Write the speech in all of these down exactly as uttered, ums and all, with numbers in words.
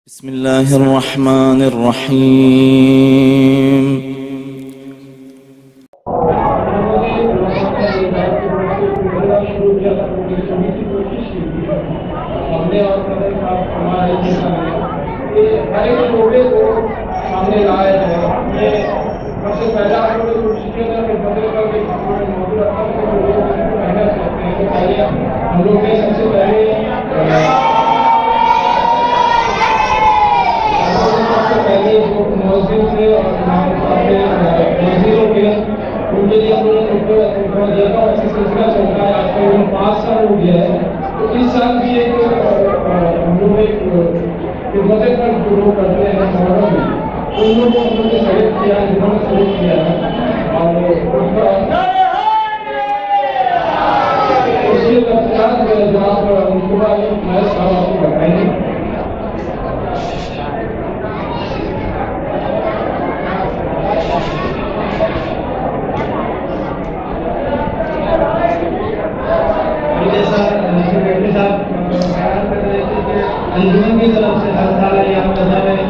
بسم الله الرحمن الرحيم. उनके लिए हम लोग दिया था ऐसा सिलसिला चल रहा है। आजकल उन्हें पाँच साल हो गया है, तो इस साल भी एक हम लोग एक खिदमत पर शुरू करते हैं मुहर्रम में, तो उन लोगों को हम लोग ने सेलेक्ट किया है, जिन्होंने सेलेक्ट किया है और उनका उसके तफसीलात जनाब मुस्तफा महज साहब आपको बताएंगे। अंजुमन की तरफ से हर साल यहाँ मजहब में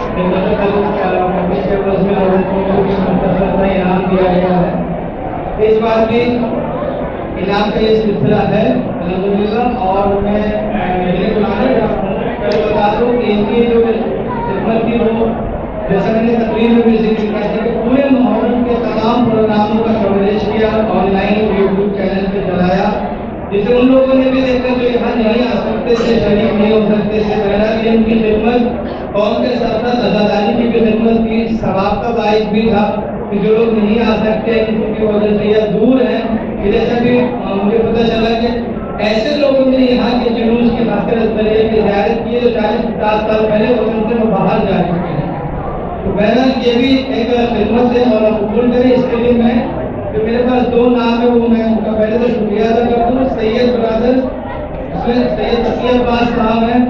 इनाम दिया गया है। इस बार भी इनाम का ये सिलसिला है अल्हम्दुलिल्लाह। और मैं मेरे बुलाने बता दूँ कि इनकी जो खिदमत थी वो जैसा मैंने तकरीर में भी जिक्र किया था कि पूरे मुहर्रम के तमाम प्रोग्रामों का कवरेज किया, ऑनलाइन यूट्यूब चैनल पे चलाया, जिसे उन लोगों ने भी देखा जो यहाँ नहीं आ सकते थे, शरीक नहीं हो सकते थे। पहला भी उनकी खिदमत कौम के साथ साथ अज़ादारी की भी खिदमत की, सवाब का बाइस भी था कि जो लोग नहीं आ सकते जिनकी वजह से या दूर हैं, जैसा भी मुझे पता चला कि ऐसे लोगों ने यहाँ के जुलूस की खातिर नजरिए की ज़ियारत की जो चालीस पचास साल पहले वतन से वो बाहर जा चुके हैं। तो बहरहाल ये भी एक खिदमत है और कबूल करें। इसके लिए मैं तो मेरे पास दो नाम है, वो मैं उनका पहले तो शुक्रिया अदा करता हूँ। सैयद ब्रदर उसमें सैयद तकी अब्बास साहब हैं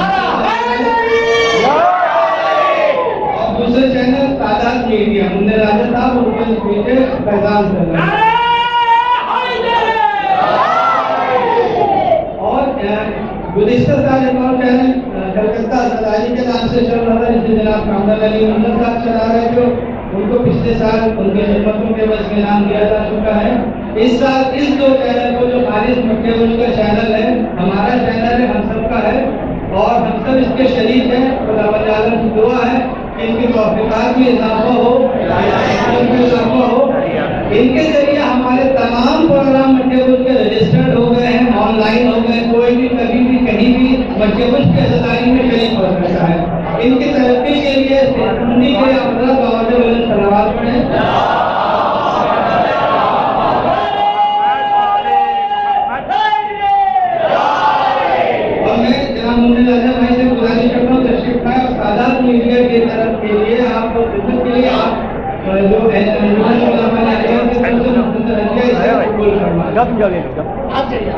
और दूसरे चैनल तादाद मीडिया मुन्ने राजा साहब उनके बेटे फैजान साहब और गुज़िश्ता साल एक और चैनल कलकत्ता अज़ादारी के नाम से चल रहा था, जिसे जनाब कामरान अली मंदर साहब चला रहे थे, उनको पिछले साल उनकी खिदमतों के वजह में इनाम दिया जा चुका है। इस साल इस दो चैनल को जो खालिस मक्केबुल का चैनल है, हमारा चैनल है, हम सबका है और हम सब इसके शरीक हैं। खुदावंद आलम की दुआ है कि इनकी तौफीकात में इजाफा हो, इजाफा हो। इनके जरिए हमारे तमाम प्रोग्राम मक्केबुल के रजिस्टर्ड हो गए हैं, ऑनलाइन हो गए। कोई भी कभी भी कहीं भी मक्केबुल की अज़ादारी में शरीक हो सकता है। इनकी तरक्की के लिए उन्हीं के अफराद बावजूद उन्हें सलावत पढ़ें। और मैं जनाब मुन्ने राजा भाई से गुजारिश करता हूँ तशरीफ लाएं और सादात मीडिया की तरफ के लिए आप खिदमत के लिए आप जो है अंजुमन उलमा ने आलिया की तरफ से मुख्तसर हदिया इसे कबूल फरमाएं। आप चलिए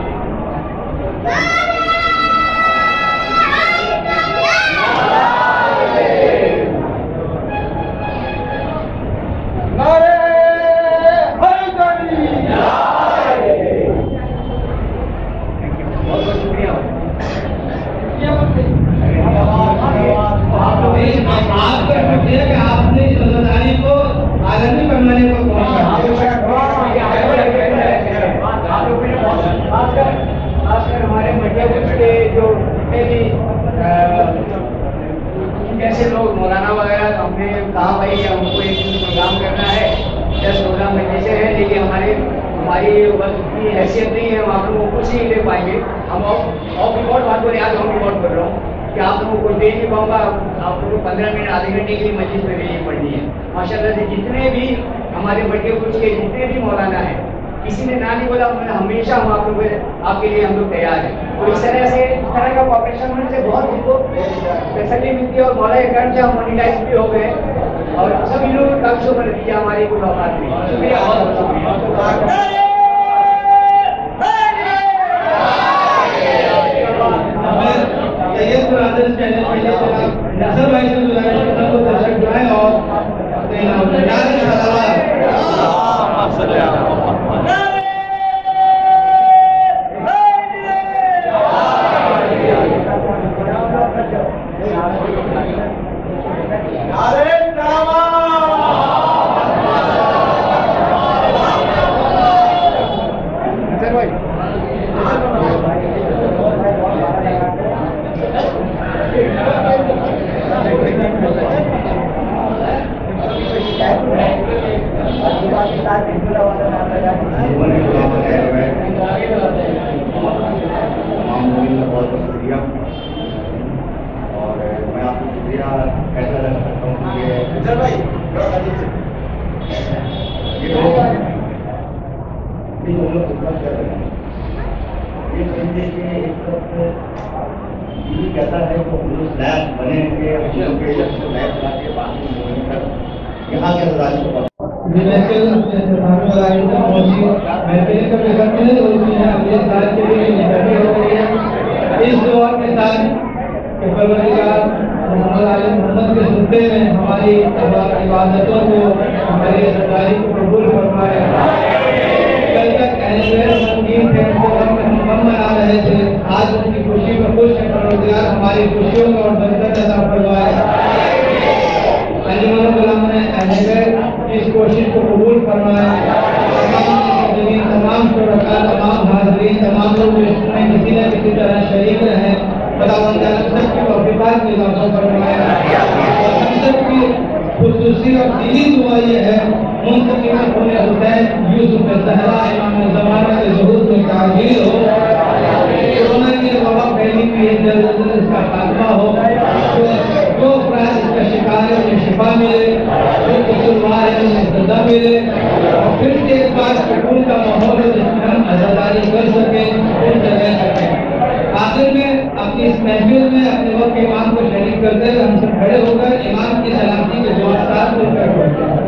आपने इस अज़ादारी को आलमी बनवाने को खासकर हमारे मक्केबुल के जो भी कैसे लोग मौलाना वगैरह, तो हमने कहा भाई हमको एक प्रोग्राम करना है, दस प्रोग्राम में कैसे है, लेकिन हमारे हमारी बस उतनी हैसियत नहीं है, हम आप लोगों को कुछ नहीं दे पाएंगे। हम ऑफ रिकॉर्ड बात करें, आज ऑफ रिकॉर्ड कर रहा हूँ कि आप लोगों को दे नहीं पाऊंगा। आप लोगों को पंद्रह मिनट आधे घंटे की मस्जिद में भेजनी पड़नी है। माशाल्लाह से जितने भी हमारे मक्केबुल के जितने भी मौलाना हैं, किसी ने ना नहीं बोला, उन्होंने हमेशा हम आप लोग आपके लिए हम लोग तैयार हैं। तो इस तरह से इस तरह का कॉपरेशन होने से बहुत हमको फैसिलिटी मिलती है और मौला करम से हम मोनिटाइज भी हो गए और सभी लोग कल शो कर दीजिए हमारी कुछ औकात में। शुक्रिया, बहुत बहुत शुक्रिया। सैयद ब्रदर चैनल के लिए नसर भाई से गुजारिश करता हूँ दर्शक बुलाएं और अपने नाम बताएं। کو خلوص لائق بنے کہ لوکیشن سے لائق لا کے بعد میں یہاں کے ہزاری کو محفل اپنے استعمال میں لائی تھا موجی محفل کا بکرتے ہیں ہوتی ہیں اگلے سال کے لیے نکلنے ہو رہی ہے اس دعا کے ساتھ کہ پروردگار محمد عالم محمد کے سنتے میں ہماری عبادتوں کو ہماری سرداری کو قبول فرمائے کل تک اہل سنگین تھے ان کو ہم ہم منا رہے تھے آج ان کی خوشی میں خوش ہے پروردگار ہماری خوشیوں کو اور برکت عطا فرمائے علم غلام نے اہل اس کوشش کو قبول فرمائے تمام شرکاء تمام حاضرین تمام لوگ جو اس میں کسی نہ کسی طرح شریک رہے خداوند عالم سب کی توفیقات میں اضافہ فرمائے اور ہم سب کی خصوصی اور دینی دعا یہ ہے منتقم ہونے حسین یوسف زہرا امام زمانہ کے ظہور میں تعجیل ہو کورونا کی وبا پھیلی ہوئی ہے جلد از جلد اس کا خاتمہ ہو جو افراد اس کا شکار ہے انہیں شفا ملے جو قصوروار ہے انہیں سزا ملے اور پھر سے ایک بار سکون کا ماحول ہو جس میں ہم عزاداری کر سکیں ان سے رہ سکیں آخر میں اپنی اس محفل میں اپنے وقت امام کو شریک کرتے ہوئے ہم سب کھڑے ہو کر امام کی سلامتی کے دعا ساتھ مل کر پڑھتے ہیں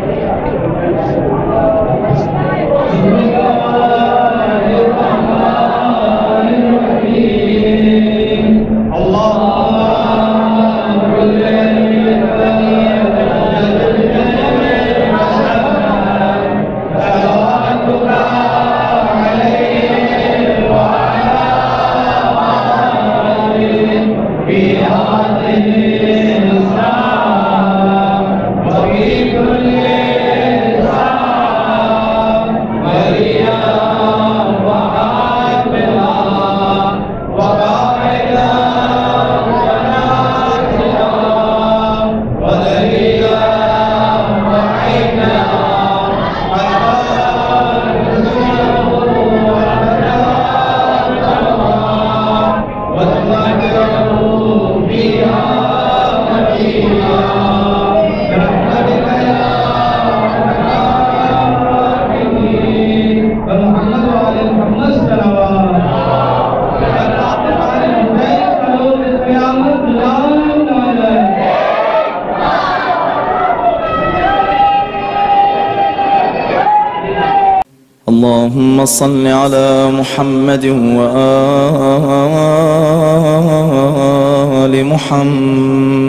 اللهم صل على محمد وآل محمد